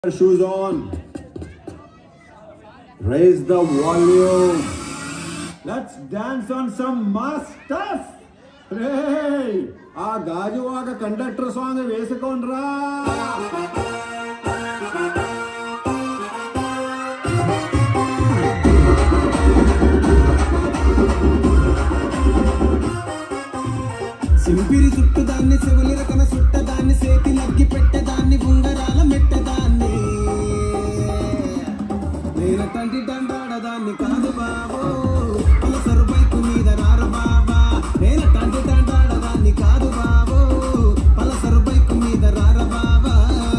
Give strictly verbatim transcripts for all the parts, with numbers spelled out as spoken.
Shoes on. Raise the volume. Let's dance on some mass stuff. Hey, ఆ Gajuwaka conductor song వేసుకోండ్రా. సింపిరి చుట్టదాన్ని చెవులి రకన చుట్టదాన్ని సేతి నగ్గి పెట్టదాన్ని ఉంగరాల మెట్టదాన్ని నేనటంటి దండాడదాన్ని కాదు బాబో పలసరు బైకు మీద రారు బాబా నేనటంటి దండాడదాన్ని కాదు బాబో పలసరు బైకు మీద రార బాబా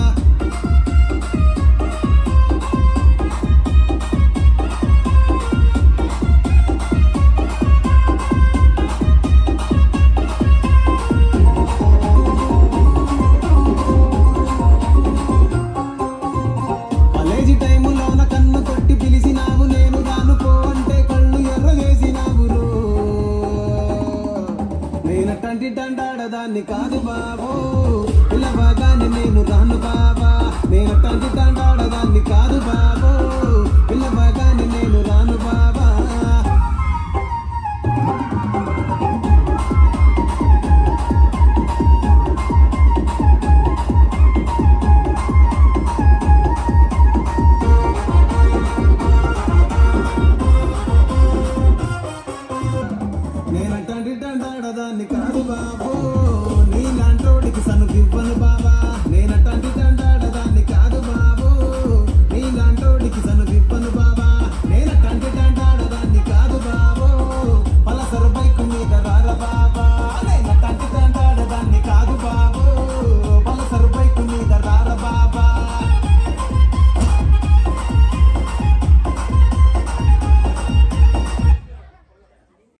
దండాడదాన్ని కాదు బాబో పిల్లవాగానే నేను రాను బాబా నేనటంటి దండాడదాన్ని కాదు బాబో పిల్లవ